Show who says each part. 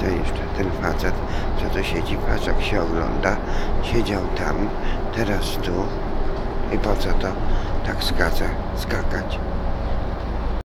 Speaker 1: co jeszcze ten facet, co tu siedzi, patrz jak się ogląda, siedział tam, teraz tu i po co to tak skakać?